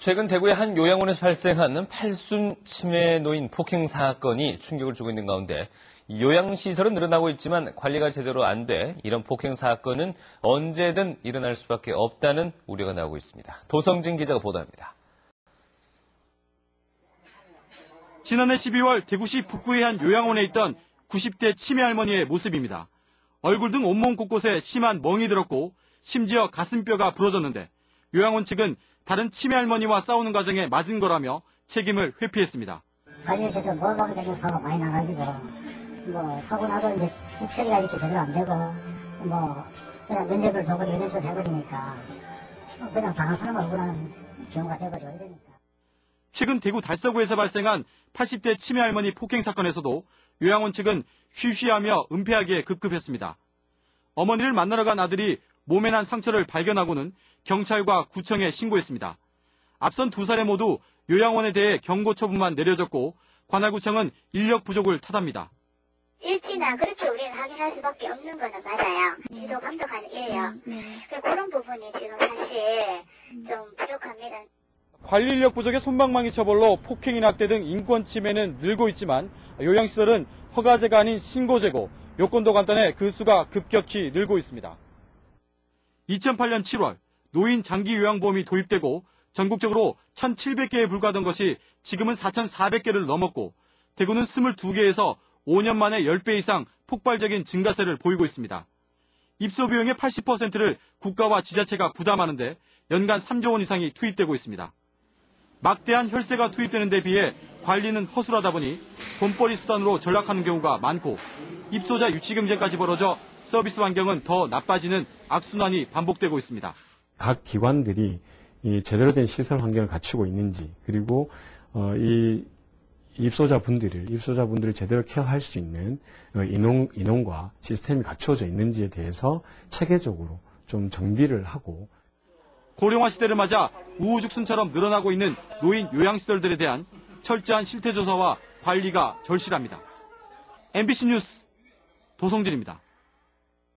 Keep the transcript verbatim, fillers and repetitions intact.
최근 대구의 한 요양원에서 발생한 팔순 치매 노인 폭행 사건이 충격을 주고 있는 가운데 요양시설은 늘어나고 있지만 관리가 제대로 안 돼 이런 폭행 사건은 언제든 일어날 수밖에 없다는 우려가 나오고 있습니다. 도성진 기자가 보도합니다. 지난해 십이월 대구시 북구의 한 요양원에 있던 구십 대 치매 할머니의 모습입니다. 얼굴 등 온몸 곳곳에 심한 멍이 들었고 심지어 가슴뼈가 부러졌는데 요양원 측은 다른 치매 할머니와 싸우는 과정에 맞은 거라며 책임을 회피했습니다. 관리에서도 모범적인 사고가 많이 나가지고 뭐 사고 나도 이제 처리가 이렇게 제대로 안 되고 뭐 그냥 면접을 줘버리고 이런 식으로 해버리니까 그냥 당한 사람 억울한 경우가 돼버리고 이러니까. 최근 대구 달서구에서 발생한 팔십 대 치매 할머니 폭행 사건에서도 요양원 측은 쉬쉬하며 은폐하기에 급급했습니다. 어머니를 만나러 간 아들이 몸에 난 상처를 발견하고는 경찰과 구청에 신고했습니다. 앞선 두 사례 모두 요양원에 대해 경고 처분만 내려졌고 관할구청은 인력 부족을 탓합니다. 일지나 그렇게 우리는 확인할 수밖에 없는 거는 맞아요. 지도 감독하는 일이에요. 그런 부분이 지금 사실 좀 부족합니다. 관리 인력 부족의 솜방망이 처벌로 폭행이나 학대 등 인권 침해는 늘고 있지만 요양시설은 허가제가 아닌 신고제고 요건도 간단해 그 수가 급격히 늘고 있습니다. 이천팔 년 칠월 노인 장기 요양보험이 도입되고 전국적으로 천칠백 개에 불과하던 것이 지금은 사천사백 개를 넘었고 대구는 이십이 개에서 오 년 만에 십 배 이상 폭발적인 증가세를 보이고 있습니다. 입소 비용의 팔십 퍼센트를 국가와 지자체가 부담하는데 연간 삼조 원 이상이 투입되고 있습니다. 막대한 혈세가 투입되는 데 비해 관리는 허술하다 보니 돈벌이 수단으로 전락하는 경우가 많고 입소자 유치 경쟁까지 벌어져 서비스 환경은 더 나빠지는 악순환이 반복되고 있습니다. 각 기관들이 이 제대로 된 시설 환경을 갖추고 있는지 그리고 어, 이 입소자분들을 입소자분들을 제대로 케어할 수 있는 인원, 인원과 시스템이 갖추어져 있는지에 대해서 체계적으로 좀 정비를 하고 고령화 시대를 맞아 우후죽순처럼 늘어나고 있는 노인 요양시설들에 대한 철저한 실태조사와 관리가 절실합니다. 엠비씨 뉴스 도성진입니다.